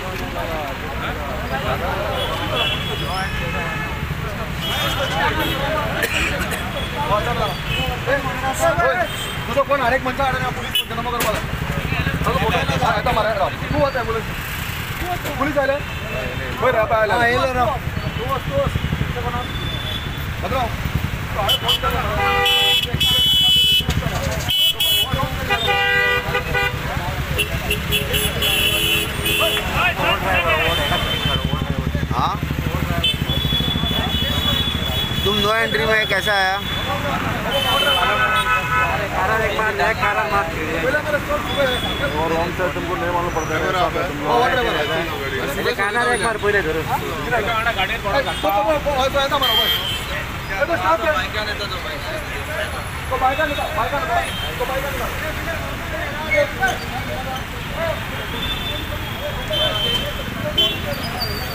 तुझं कोण अनेक म्हणता अडे पोलीस जन्म कर मला आता मारा तू होत ॲम्ब्युलन्स पोलीस आले होय रा पाहिला येईल ना तू भद्राव हाँ तुम नो एंट्री में कैसा आया? एक बार नया कारा मार और रॉन्ग से तुमको नहीं मालूम पड़ता है काना एक बार पहले धरो तो